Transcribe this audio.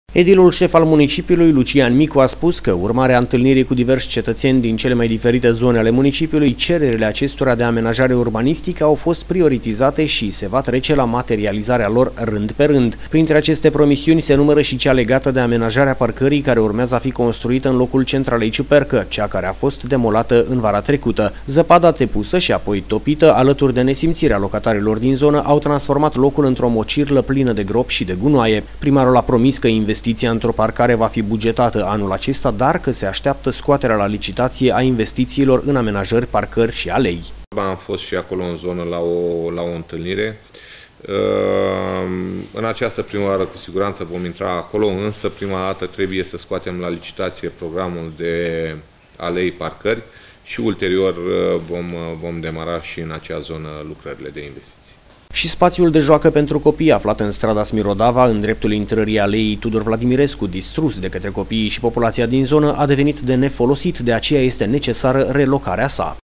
Edilul șef al municipiului, Lucian Micu, a spus că, urmare a întâlnirii cu diversi cetățeni din cele mai diferite zone ale municipiului, cererile acestora de amenajare urbanistică au fost prioritizate și se va trece la materializarea lor rând pe rând. Printre aceste promisiuni se numără și cea legată de amenajarea parcării care urmează a fi construită în locul centralei Ciupercă, cea care a fost demolată în vara trecută. Zăpada depusă și apoi topită, alături de nesimțirea locatarilor din zonă, au transformat locul într-o mocirlă plină de gropi și de gunoaie. Primarul a promis că investiția într-o parcare va fi bugetată anul acesta, dar că se așteaptă scoaterea la licitație a investițiilor în amenajări, parcări și alei. Am fost și acolo în zonă la o întâlnire. În această primăvară cu siguranță vom intra acolo, însă prima dată trebuie să scoatem la licitație programul de alei, parcări și ulterior vom demara și în acea zonă lucrările de investiții. Și spațiul de joacă pentru copii aflat în strada Smirodava, în dreptul intrării aleii Tudor Vladimirescu, distrus de către copiii și populația din zonă, a devenit de nefolosit, de aceea este necesară relocarea sa.